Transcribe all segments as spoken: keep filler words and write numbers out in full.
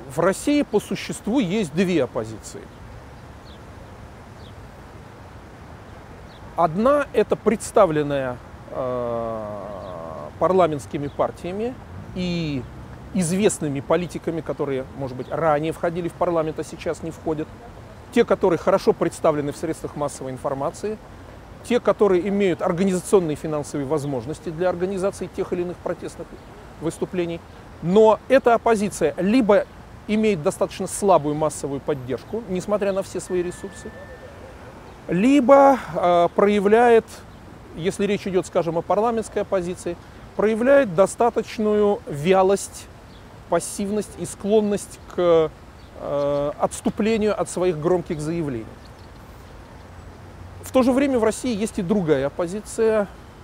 В России по существу есть две оппозиции. Одна – это представленная э, парламентскими партиями и известными политиками, которые, может быть, ранее входили в парламент, а сейчас не входят. Те, которые хорошо представлены в средствах массовой информации. Те, которые имеют организационные и финансовые возможности для организации тех или иных протестных выступлений. Но эта оппозиция либо имеет достаточно слабую массовую поддержку, несмотря на все свои ресурсы, либо э, проявляет, если речь идет, скажем, о парламентской оппозиции, проявляет достаточную вялость, пассивность и склонность к э, отступлению от своих громких заявлений. В то же время в России есть и другая оппозиция,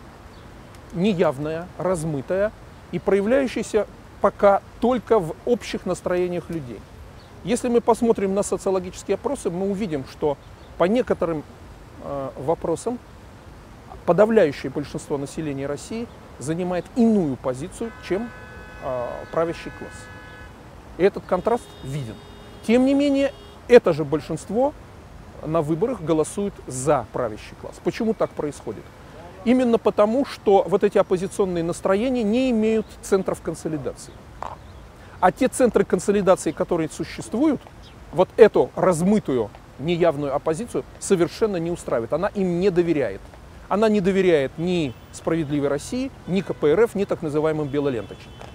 неявная, размытая и проявляющаяся пока только в общих настроениях людей. Если мы посмотрим на социологические опросы, мы увидим, что по некоторым э, вопросам подавляющее большинство населения России занимает иную позицию, чем э, правящий класс. И этот контраст виден. Тем не менее, это же большинство на выборах голосует за правящий класс. Почему так происходит? Именно потому, что вот эти оппозиционные настроения не имеют центров консолидации. А те центры консолидации, которые существуют, вот эту размытую, неявную оппозицию совершенно не устраивает. Она им не доверяет. Она не доверяет ни «Справедливой России», ни ка пэ эр эф, ни так называемым белоленточникам.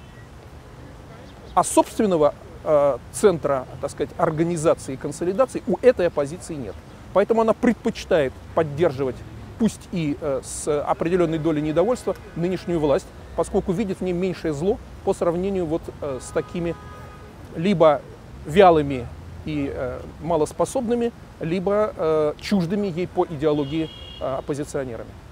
А собственного э, центра, так сказать, организации и консолидации у этой оппозиции нет. Поэтому она предпочитает поддерживать, пусть и э, с определенной долей недовольства, нынешнюю власть, поскольку видит в ней меньшее зло по сравнению вот, э, с такими либо вялыми и э, малоспособными, либо э, чуждыми ей по идеологии э, оппозиционерами.